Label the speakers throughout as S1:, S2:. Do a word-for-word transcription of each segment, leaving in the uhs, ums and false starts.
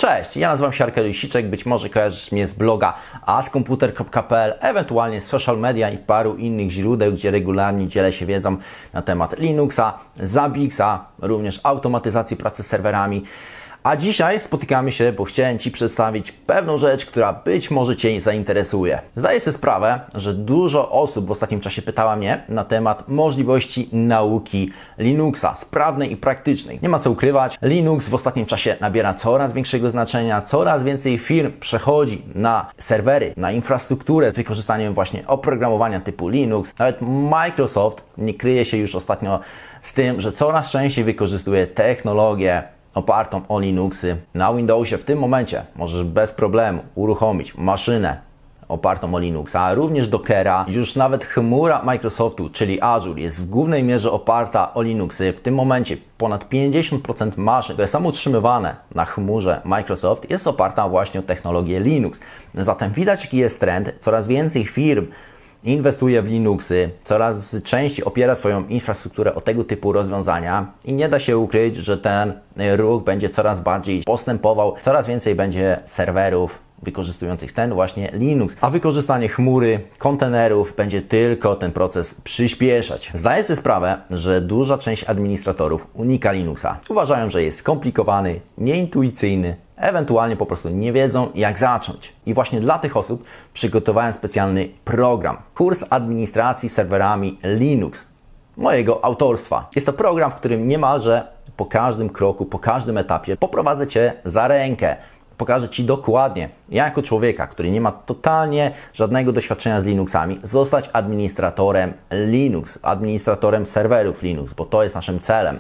S1: Cześć, ja nazywam się Arkadiusz Siczek, być może kojarzysz mnie z bloga askomputer kropka p l, ewentualnie z social media i paru innych źródeł, gdzie regularnie dzielę się wiedzą na temat Linuxa, Zabixa, również automatyzacji pracy z serwerami. A dzisiaj spotykamy się, bo chciałem Ci przedstawić pewną rzecz, która być może Cię zainteresuje. Zdaję sobie sprawę, że dużo osób w ostatnim czasie pytała mnie na temat możliwości nauki Linuxa, sprawnej i praktycznej. Nie ma co ukrywać, Linux w ostatnim czasie nabiera coraz większego znaczenia, coraz więcej firm przechodzi na serwery, na infrastrukturę z wykorzystaniem właśnie oprogramowania typu Linux. Nawet Microsoft nie kryje się już ostatnio z tym, że coraz częściej wykorzystuje technologię opartą o Linuxy. Na Windowsie w tym momencie możesz bez problemu uruchomić maszynę opartą o Linuxa, również Dockera. Już nawet chmura Microsoftu, czyli Azure, jest w głównej mierze oparta o Linuxy. W tym momencie ponad pięćdziesiąt procent maszyn, które są utrzymywane na chmurze Microsoft, jest oparta właśnie o technologię Linux. Zatem widać, jaki jest trend. Coraz więcej firm inwestuje w Linuxy, coraz częściej opiera swoją infrastrukturę o tego typu rozwiązania i nie da się ukryć, że ten ruch będzie coraz bardziej postępował, coraz więcej będzie serwerów wykorzystujących ten właśnie Linux, a wykorzystanie chmury, kontenerów będzie tylko ten proces przyspieszać. Zdaję sobie sprawę, że duża część administratorów unika Linuxa. Uważają, że jest skomplikowany, nieintuicyjny, ewentualnie po prostu nie wiedzą, jak zacząć. I właśnie dla tych osób przygotowałem specjalny program. Kurs administracji serwerami Linux, mojego autorstwa. Jest to program, w którym niemalże po każdym kroku, po każdym etapie poprowadzę Cię za rękę. Pokażę Ci dokładnie, jako człowieka, który nie ma totalnie żadnego doświadczenia z Linuxami, zostać administratorem Linux, administratorem serwerów Linux, bo to jest naszym celem.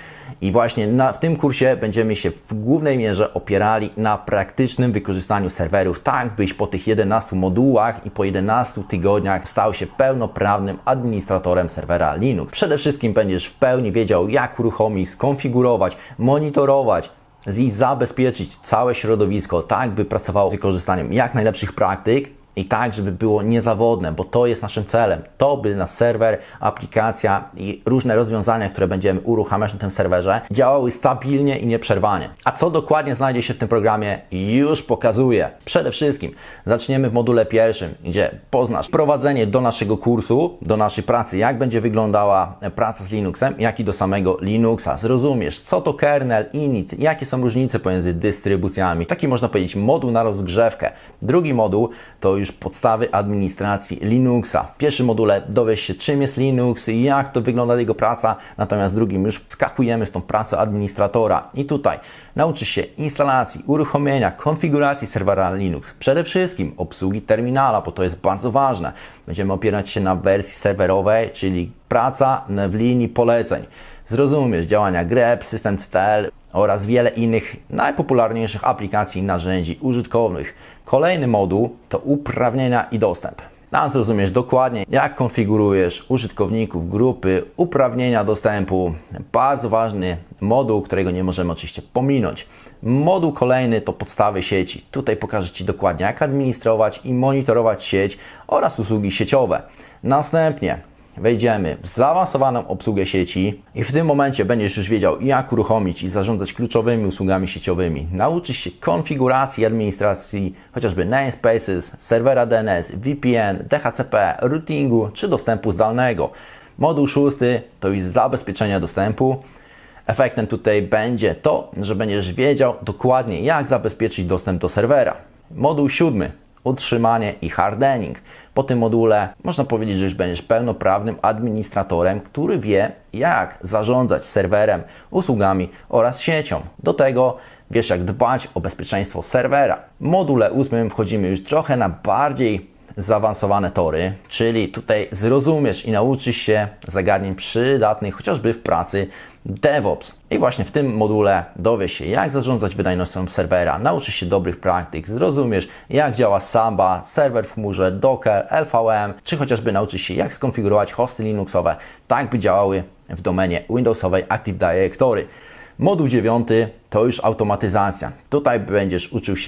S1: I właśnie na, w tym kursie będziemy się w głównej mierze opierali na praktycznym wykorzystaniu serwerów, tak byś po tych jedenastu modułach i po jedenastu tygodniach stał się pełnoprawnym administratorem serwera Linux. Przede wszystkim będziesz w pełni wiedział, jak uruchomić, skonfigurować, monitorować i zabezpieczyć całe środowisko, tak by pracowało z wykorzystaniem jak najlepszych praktyk i tak, żeby było niezawodne, bo to jest naszym celem. To by nasz serwer, aplikacja i różne rozwiązania, które będziemy uruchamiać na tym serwerze, działały stabilnie i nieprzerwanie. A co dokładnie znajdzie się w tym programie, już pokazuję. Przede wszystkim zaczniemy w module pierwszym, gdzie poznasz wprowadzenie do naszego kursu, do naszej pracy, jak będzie wyglądała praca z Linuxem, jak i do samego Linuxa. Zrozumiesz, co to kernel, init, jakie są różnice pomiędzy dystrybucjami. Taki można powiedzieć moduł na rozgrzewkę. Drugi moduł to już podstawy administracji Linuxa. W pierwszym module dowiesz się, czym jest Linux i jak to wygląda jego praca, natomiast w drugim już skakujemy w tą pracę administratora i tutaj nauczysz się instalacji, uruchomienia, konfiguracji serwera Linux. Przede wszystkim obsługi terminala, bo to jest bardzo ważne. Będziemy opierać się na wersji serwerowej, czyli praca w linii poleceń. Zrozumiesz działania grep, system C T L oraz wiele innych najpopularniejszych aplikacji i narzędzi użytkownych. Kolejny moduł to uprawnienia i dostęp. Tam zrozumiesz dokładnie, jak konfigurujesz użytkowników, grupy, uprawnienia dostępu. Bardzo ważny moduł, którego nie możemy oczywiście pominąć. Moduł kolejny to podstawy sieci. Tutaj pokażę Ci dokładnie, jak administrować i monitorować sieć oraz usługi sieciowe. Następnie wejdziemy w zaawansowaną obsługę sieci i w tym momencie będziesz już wiedział, jak uruchomić i zarządzać kluczowymi usługami sieciowymi. Nauczysz się konfiguracji i administracji chociażby namespaces, serwera D N S, V P N, D H C P, routingu czy dostępu zdalnego. Moduł szósty to już zabezpieczenie dostępu. Efektem tutaj będzie to, że będziesz wiedział dokładnie, jak zabezpieczyć dostęp do serwera. Moduł siódmy. Utrzymanie i hardening. Po tym module można powiedzieć, że już będziesz pełnoprawnym administratorem, który wie, jak zarządzać serwerem, usługami oraz siecią. Do tego wiesz, jak dbać o bezpieczeństwo serwera. W module ósmym wchodzimy już trochę na bardziej zaawansowane tory, czyli tutaj zrozumiesz i nauczysz się zagadnień przydatnych chociażby w pracy DevOps. I właśnie w tym module dowiesz się, jak zarządzać wydajnością serwera, nauczysz się dobrych praktyk, zrozumiesz, jak działa Samba, serwer w chmurze, Docker, L V M, czy chociażby nauczysz się, jak skonfigurować hosty Linuxowe, tak by działały w domenie Windowsowej Active Directory. Moduł dziewiąty to już automatyzacja. Tutaj będziesz uczył się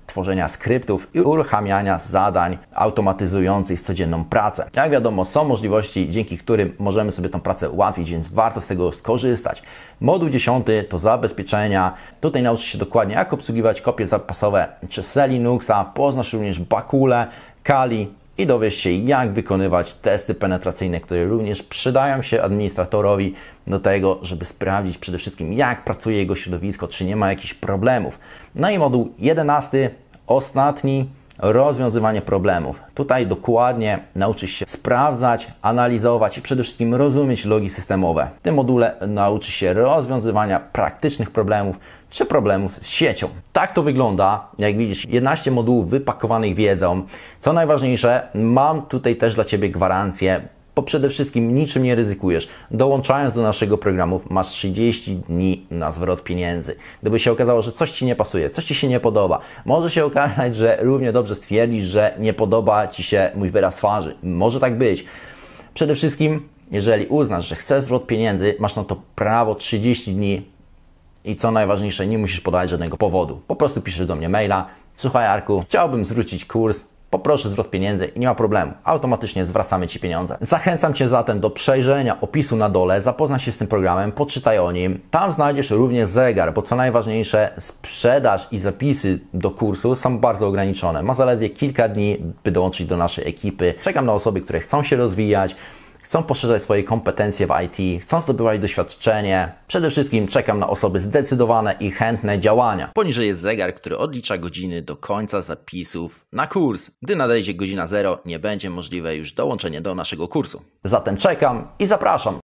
S1: tworzenia skryptów i uruchamiania zadań automatyzujących codzienną pracę. Jak wiadomo, są możliwości, dzięki którym możemy sobie tą pracę ułatwić, więc warto z tego skorzystać. Moduł dziesiąty to zabezpieczenia. Tutaj nauczysz się dokładnie, jak obsługiwać kopie zapasowe czy C Linuxa, poznasz również Bakule, Kali i dowiesz się, jak wykonywać testy penetracyjne, które również przydają się administratorowi do tego, żeby sprawdzić przede wszystkim, jak pracuje jego środowisko, czy nie ma jakichś problemów. No i moduł jedenasty, ostatni, rozwiązywanie problemów. Tutaj dokładnie nauczysz się sprawdzać, analizować i przede wszystkim rozumieć logi systemowe. W tym module nauczysz się rozwiązywania praktycznych problemów czy problemów z siecią. Tak to wygląda. Jak widzisz, jedenaście modułów wypakowanych wiedzą. Co najważniejsze, mam tutaj też dla Ciebie gwarancję, bo przede wszystkim niczym nie ryzykujesz. Dołączając do naszego programu masz trzydzieści dni na zwrot pieniędzy. Gdyby się okazało, że coś Ci nie pasuje, coś Ci się nie podoba, może się okazać, że równie dobrze stwierdzisz, że nie podoba Ci się mój wyraz twarzy. Może tak być. Przede wszystkim, jeżeli uznasz, że chcesz zwrot pieniędzy, masz na to prawo trzydzieści dni i co najważniejsze, nie musisz podawać żadnego powodu. Po prostu piszesz do mnie maila: słuchaj Arku, chciałbym zwrócić kurs, poproszę zwrot pieniędzy i nie ma problemu. Automatycznie zwracamy Ci pieniądze. Zachęcam Cię zatem do przejrzenia opisu na dole, zapoznaj się z tym programem, poczytaj o nim. Tam znajdziesz również zegar, bo co najważniejsze, sprzedaż i zapisy do kursu są bardzo ograniczone. Ma zaledwie kilka dni, by dołączyć do naszej ekipy. Czekam na osoby, które chcą się rozwijać, chcą poszerzać swoje kompetencje w I T, chcą zdobywać doświadczenie. Przede wszystkim czekam na osoby zdecydowane i chętne działania. Poniżej jest zegar, który odlicza godziny do końca zapisów na kurs. Gdy nadejdzie godzina zero, nie będzie możliwe już dołączenie do naszego kursu. Zatem czekam i zapraszam.